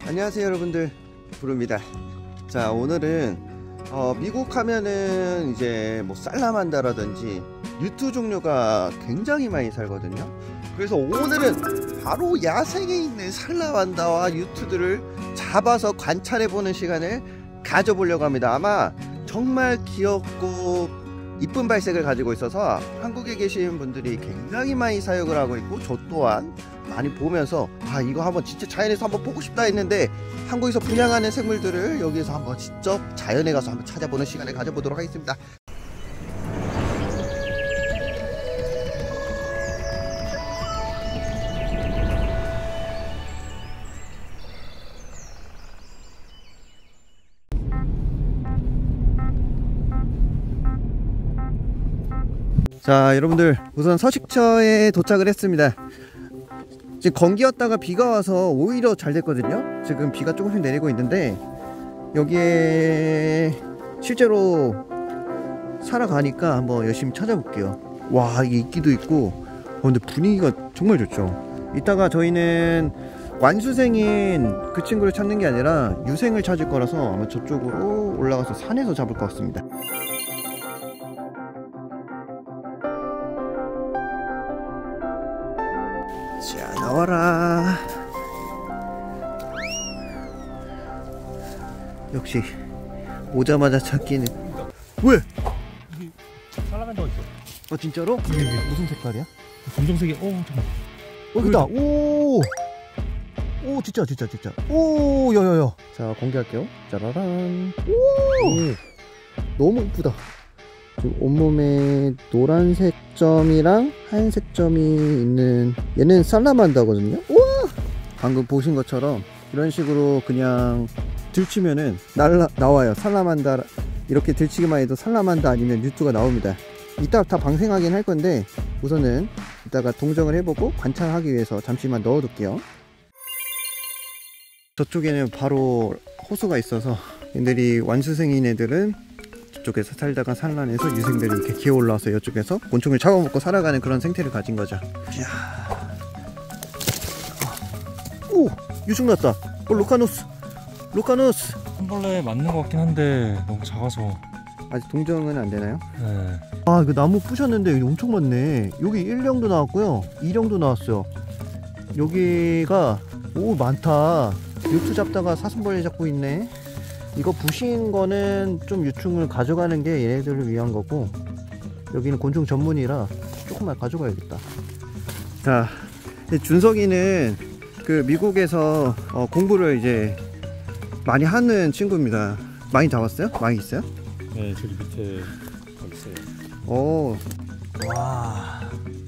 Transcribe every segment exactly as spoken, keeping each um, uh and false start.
안녕하세요 여러분들, 부릅니다. 자, 오늘은 어, 미국 하면은 이제 뭐 살라만다라든지 유투 종류가 굉장히 많이 살거든요. 그래서 오늘은 바로 야생에 있는 살라만다와 유투들을 잡아서 관찰해보는 시간을 가져보려고 합니다. 아마 정말 귀엽고 이쁜 발색을 가지고 있어서 한국에 계신 분들이 굉장히 많이 사육을 하고 있고, 저 또한 많이 보면서 아 이거 한번 진짜 자연에서 한번 보고 싶다 했는데, 한국에서 분양하는 생물들을 여기에서 한번 직접 자연에 가서 한번 찾아보는 시간을 가져보도록 하겠습니다. 자, 여러분들 우선 서식처에 도착을 했습니다. 지금 건기였다가 비가 와서 오히려 잘 됐거든요. 지금 비가 조금씩 내리고 있는데, 여기에 실제로 살아가니까 한번 열심히 찾아볼게요. 와, 이게 이끼도 있고, 어, 근데 분위기가 정말 좋죠. 이따가 저희는 완수생인 그 친구를 찾는 게 아니라 유생을 찾을 거라서 아마 저쪽으로 올라가서 산에서 잡을 것 같습니다. 자, 나와라. 역시 오자마자 찾기는. 왜? 살라만다가 있어. 아 진짜로? 네, 네. 무슨 색깔이야? 검정색이. 오, 잠깐. 어, 그다. 오, 오, 진짜, 진짜, 진짜. 오, 여여여. 자, 공개할게요. 짜라란. 오, 너무 이쁘다. 지금 온몸에 노란색 점이랑 하얀색 점이 있는, 얘는 살라만다거든요. 우와! 방금 보신 것처럼 이런 식으로 그냥 들치면은 날라, 나와요. 살라만다. 이렇게 들치기만 해도 살라만다 아니면 유투가 나옵니다. 이따 다 방생하긴 할 건데, 우선은 이따가 동정을 해보고 관찰하기 위해서 잠시만 넣어둘게요. 저쪽에는 바로 호수가 있어서 얘들이 완수생인 애들은 저쪽에서 살다가 산란해서 유생들이 이렇게 기어 올라와서 이쪽에서 곤충을 잡아먹고 살아가는 그런 생태를 가진 거죠. 이야. 오! 유충 났다. 어, 로카노스! 로카노스! 한 벌레 맞는 것 같긴 한데 너무 작아서 아직 동정은 안 되나요? 네. 아, 이거 나무 부셨는데 여기 엄청 많네. 여기 일령도 나왔고요, 이령도 나왔어요. 여기가 오 많다. 유투 잡다가 사슴벌레 잡고 있네. 이거 부신 거는 좀 유충을 가져가는 게 얘네들을 위한 거고, 여기는 곤충 전문이라 조금만 가져가야겠다. 자, 준석이는 그 미국에서 어, 공부를 이제 많이 하는 친구입니다. 많이 잡았어요? 많이 있어요? 네, 저기 밑에 있어요. 오, 와.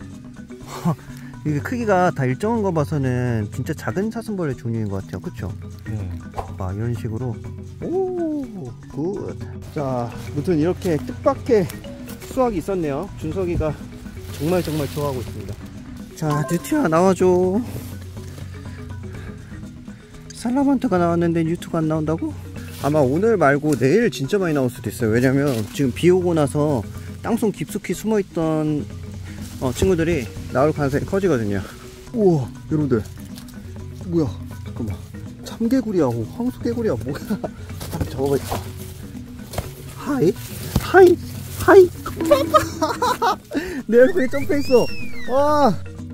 이게 크기가 다 일정한 거 봐서는 진짜 작은 사슴벌레 종류인 것 같아요. 그쵸? 네. 와, 이런 식으로. 오, 굿. 자, 무튼 이렇게 뜻밖의 수확이 있었네요. 준석이가 정말 정말 좋아하고 있습니다. 자, 뉴트야 나와줘. 살라만다가 나왔는데 뉴트가 안 나온다고? 아마 오늘 말고 내일 진짜 많이 나올 수도 있어요. 왜냐면 지금 비 오고 나서 땅속 깊숙이 숨어있던 어, 친구들이 나올 가능성이 커지거든요. 우와, 여러분들 뭐야, 잠깐만. 참개구리야, 오, 황소개구리야, 뭐야. 잠깐 저거 있다. 하이 하이 하이. 내 얼굴에 점프했어. 와.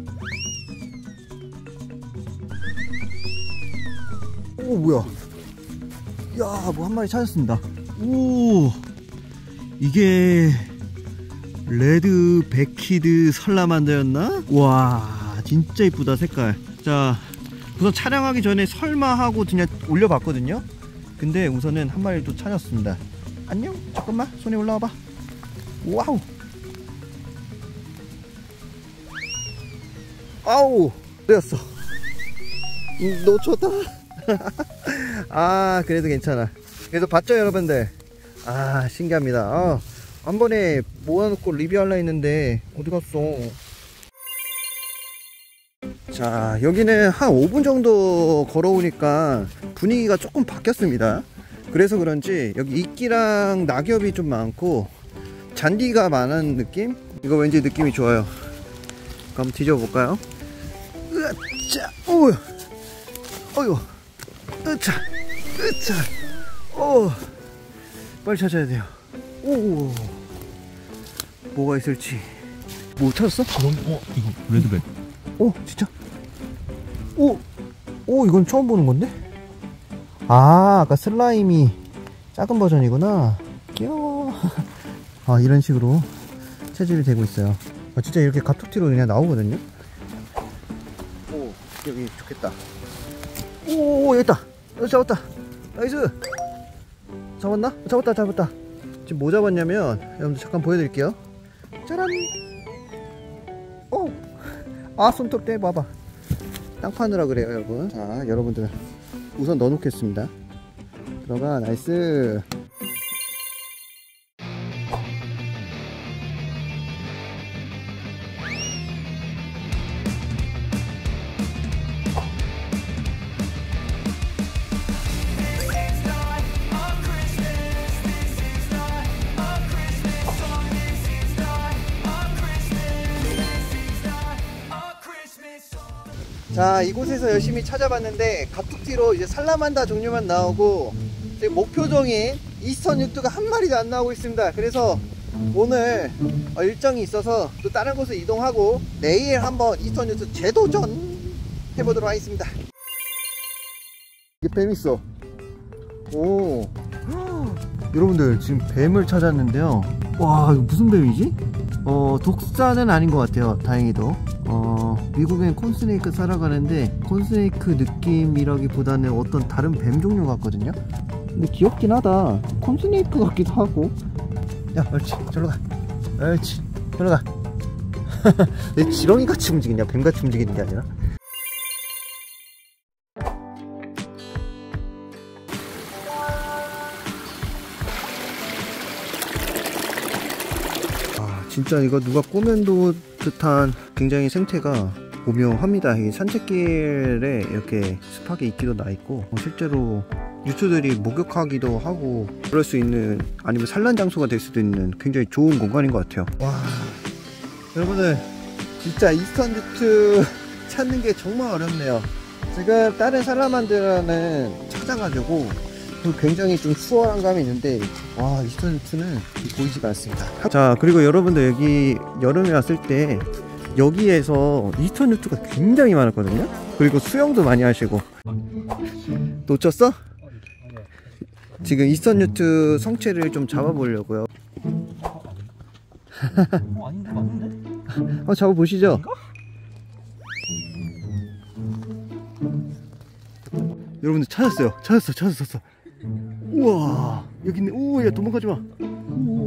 오, 뭐야. 야, 뭐 한 마리 찾았습니다. 오, 이게 레드 백히드 살라만다였나? 와, 진짜 이쁘다, 색깔. 자, 우선 촬영하기 전에 설마 하고 그냥 올려봤거든요. 근데 우선은 한 마리 또 찾았습니다. 안녕? 잠깐만, 손에 올라와봐. 와우. 아우, 되었어. 음, 놓쳤다. 아, 그래도 괜찮아. 그래서 봤죠 여러분들? 아, 신기합니다. 아, 한 번에 모아놓고 리뷰하려 했는데 어디 갔어. 자, 여기는 한 오 분 정도 걸어오니까 분위기가 조금 바뀌었습니다. 그래서 그런지 여기 이끼랑 낙엽이 좀 많고 잔디가 많은 느낌? 이거 왠지 느낌이 좋아요. 한번 뒤져볼까요? 으아, 자, 어휴, 어휴. 으차 으차 오 빨리 찾아야 돼요. 오 뭐가 있을지. 뭐 찾았어? 그럼 어 이거 레드벨. 오 진짜? 오! 오 이건 처음 보는 건데? 아 아까 슬라임이 작은 버전이구나. 귀여워. 아 이런 식으로 체질이 되고 있어요. 아, 진짜 이렇게 갑툭튀로 그냥 나오거든요. 오 여기 좋겠다. 오 여기 있다. 어, 잡았다. 나이스. 잡았나? 잡았다 잡았다. 지금 뭐 잡았냐면 여러분들 잠깐 보여드릴게요. 짜란. 오. 아 손톱 떼봐봐. 땅 파느라 그래요 여러분. 자 여러분들 우선 넣어 놓겠습니다. 들어가. 나이스. 자 이곳에서 열심히 찾아봤는데 갑툭튀로 이제 살라만다 종류만 나오고 제 목표종인 이스턴 유투가 한 마리도 안 나오고 있습니다. 그래서 오늘 일정이 있어서 또 다른 곳을 이동하고 내일 한번 이스턴 유투 재도전 해보도록 하겠습니다. 이게 뱀 있어. 오 여러분들 지금 뱀을 찾았는데요. 와 이거 무슨 뱀이지? 어 독사는 아닌 것 같아요. 다행히도. 어 미국엔 콘스네이크 살아가는데 콘스네이크 느낌이라기보다는 어떤 다른 뱀 종류 같거든요. 근데 귀엽긴 하다. 콘스네이크 같기도 하고. 야 옳지 저리로 가. 옳지 저리로 가. 내 지렁이 같이 움직이냐 뱀 같이 움직이는 게 아니라. 진짜 이거 누가 꾸며놓은 듯한 굉장히 생태가 오묘합니다. 이 산책길에 이렇게 습하게 있기도 나있고 실제로 유튜들이 목욕하기도 하고 그럴 수 있는, 아니면 산란 장소가 될 수도 있는 굉장히 좋은 공간인 것 같아요. 와 여러분들 진짜 이스턴 유튜 찾는 게 정말 어렵네요. 지금 다른 살라만드라는 찾아가지고 굉장히 좀 수월한 감이 있는데 와 이스턴 유투는 보이지가 않습니다. 자 그리고 여러분들 여기 여름에 왔을 때 여기에서 이스턴 유투가 굉장히 많았거든요. 그리고 수영도 많이 하시고. 놓쳤어? 지금 이스턴 유투 성체를 좀 잡아보려고요. 어 아닌데 맞는데? 어 잡아보시죠. 여러분들 찾았어요. 찾았어 찾았어. 우와 여기 있네. 오야 도망가지마. 오.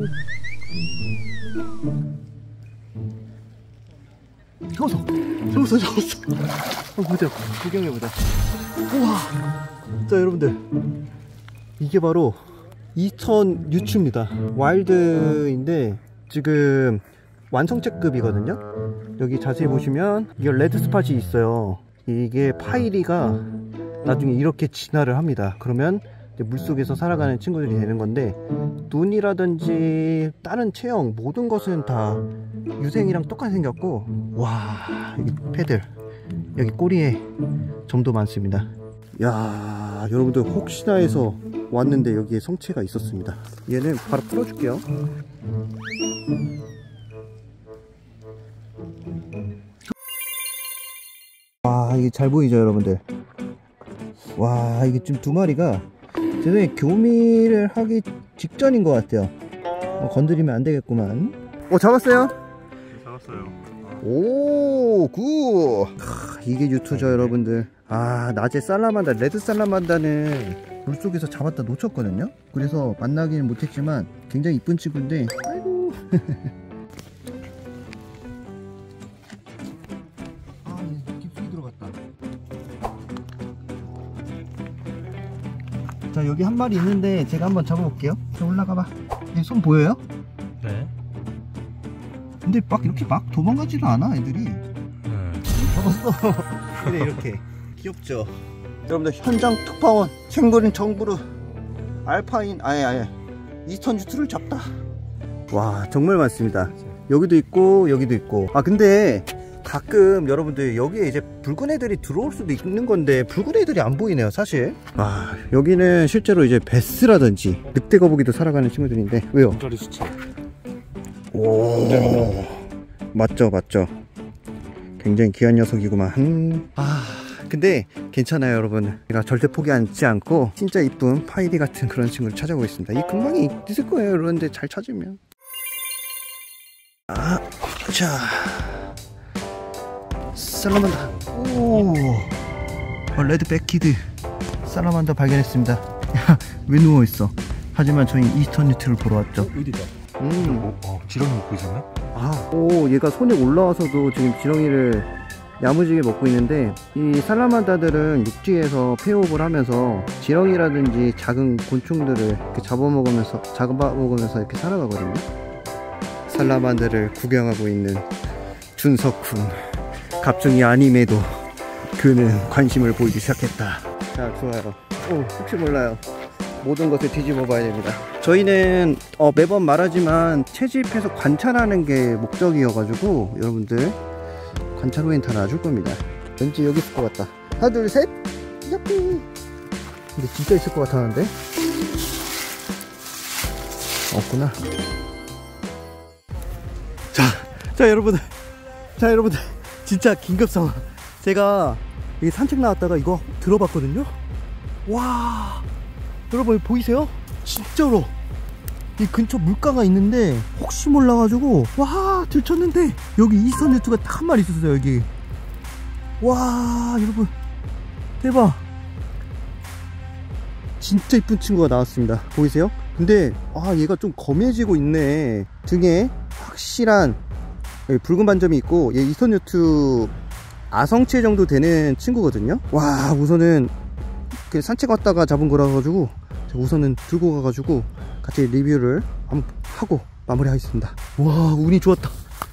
잡았어 잡았어 잡았어. 어, 보자 구경해보자. 우와 자 여러분들 이게 바로 이스턴 유투입니다. 와일드인데 지금 완성체급이거든요. 여기 자세히 보시면 이게 레드 스팟이 있어요. 이게 파이리가 나중에 이렇게 진화를 합니다. 그러면 물속에서 살아가는 친구들이 되는 건데, 눈이라든지 다른 체형 모든 것은 다 유생이랑 똑같이 생겼고, 와 여기 패들, 여기 꼬리에 점도 많습니다. 야 여러분들 혹시나 해서 왔는데 여기에 성체가 있었습니다. 얘는 바로 풀어줄게요. 와 이게 잘 보이죠 여러분들. 와 이게 지금 두 마리가 제 생각에 교미를 하기 직전인 것 같아요. 어, 건드리면 안 되겠구만. 어 잡았어요? 네, 잡았어요. 오 굿. 이게 유투죠 여러분들. 아 낮에 살라만다, 레드 살라만다는 물속에서 잡았다 놓쳤거든요. 그래서 만나기는 못했지만 굉장히 이쁜 친구인데 아이고 아 깊숙이 들어갔다. 자 여기 한 마리 있는데 제가 한번 잡아볼게요. 자 올라가봐. 손 보여요? 네. 근데 막 이렇게 막 도망가지도 않아 애들이. 네. 잡았어. 그래 이렇게 귀엽죠. 여러분들 현장 특파원 챙그린 정부르 알파인 아예 아예 이스턴 유투를 잡다. 와 정말 많습니다. 여기도 있고 여기도 있고. 아 근데 가끔 여러분들 여기에 이제 붉은 애들이 들어올 수도 있는 건데 붉은 애들이 안 보이네요 사실. 아, 여기는 실제로 이제 베스라든지 늑대 거북이도 살아가는 친구들인데. 왜요? 문자리 수치. 오, 맞죠 맞죠. 굉장히 귀한 녀석이구만. 아, 근데 괜찮아요 여러분. 제가 절대 포기하지 않고 진짜 이쁜 파이리 같은 그런 친구를 찾아보겠습니다. 이 금방이 있을 거예요 그런데 잘 찾으면. 아, 자, 살라만다. 오, 어, 레드백 키드 살라만다 발견했습니다. 야, 왜 누워있어? 하지만 저희 이스턴 유트를 보러 왔죠. 어디다? 음. 뭐, 어, 지렁이 먹고 있었나? 아, 오, 얘가 손에 올라와서도 지금 지렁이를 야무지게 먹고 있는데, 이 살라만다들은 육지에서 폐호흡을 하면서 지렁이라든지 작은 곤충들을 이렇게 잡아먹으면서 잡아먹으면서 이렇게 살아가거든요. 살라만다를 구경하고 있는 준석군. 갑중이 아님에도 그는 관심을 보이기 시작했다. 자, 좋아요. 오, 혹시 몰라요. 모든 것을 뒤집어 봐야 됩니다. 저희는 어, 매번 말하지만 채집해서 관찰하는 게 목적이어가지고 여러분들 관찰 후엔 다 놔줄 겁니다. 왠지 여기 있을 것 같다. 하나 둘 셋, 야호. 근데 진짜 있을 것 같았는데 없구나. 자, 자 여러분들, 자 여러분들, 진짜 긴급 상황. 제가 여기 산책 나왔다가 이거 들어봤거든요. 와, 여러분 보이세요? 진짜로 이 근처 물가가 있는데 혹시 몰라가지고 와 들쳤는데 여기 이스턴 유트가 딱 한 마리 있었어요. 여기. 와, 여러분 대박. 진짜 이쁜 친구가 나왔습니다. 보이세요? 근데 아, 얘가 좀 검해지고 있네. 등에 확실한 여기 붉은 반점이 있고, 얘 이스턴 유트 아성체 정도 되는 친구거든요. 와, 우선은 그 산책 왔다가 잡은 거라 가지고 우선은 들고 가가지고 같이 리뷰를 한번 하고 마무리하겠습니다. 와, 운이 좋았다.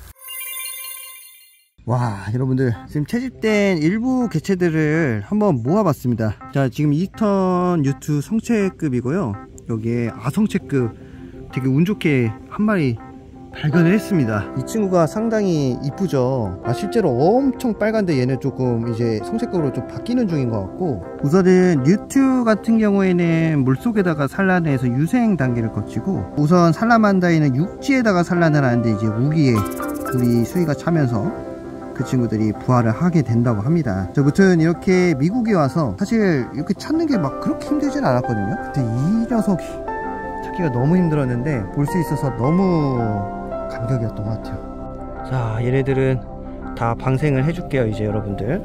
와, 여러분들 지금 채집된 일부 개체들을 한번 모아봤습니다. 자, 지금 이스턴 유트 성체급이고요. 여기에 아성체급 되게 운 좋게 한 마리 발견을 했습니다. 이 친구가 상당히 이쁘죠. 아, 실제로 엄청 빨간데 얘는 조금 이제 성체급으로 좀 바뀌는 중인 것 같고, 우선은 유트 같은 경우에는 물속에다가 산란해서 유생 단계를 거치고, 우선 살라만다에는 육지에다가 산란을 하는데 이제 우기에 우리 수위가 차면서 그 친구들이 부활을 하게 된다고 합니다. 저 무튼 이렇게 미국에 와서 사실 이렇게 찾는 게 막 그렇게 힘들진 않았거든요. 근데 이 녀석이 찾기가 너무 힘들었는데 볼 수 있어서 너무 감격이었던 것 같아요. 자, 얘네들은 다 방생을 해줄게요 이제 여러분들.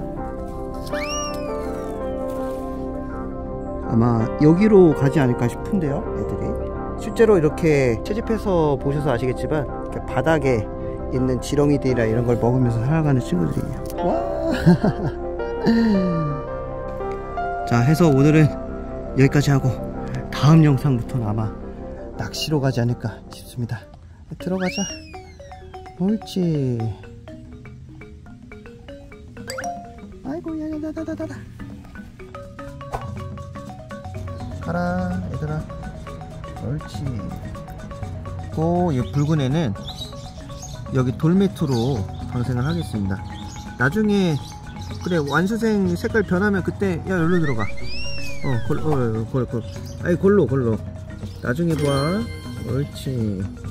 아마 여기로 가지 않을까 싶은데요, 애들이. 실제로 이렇게 채집해서 보셔서 아시겠지만 이렇게 바닥에 있는 지렁이들이나 이런 걸 먹으면서 살아가는 친구들이에요. 와. 자, 해서 오늘은 여기까지 하고 다음 영상부터는 아마 낚시로 가지 않을까 싶습니다. 들어가자. 옳지. 아이고, 야야야야야야. 가라 얘들아. 옳지. 고, 이 붉은 애는 여기 돌매트로 방생을 하겠습니다. 나중에 그래 완수생 색깔 변하면 그때 야 여기로 들어가. 어, 골, 어, 골, 골. 아이 골로 골로. 나중에 봐. 옳지.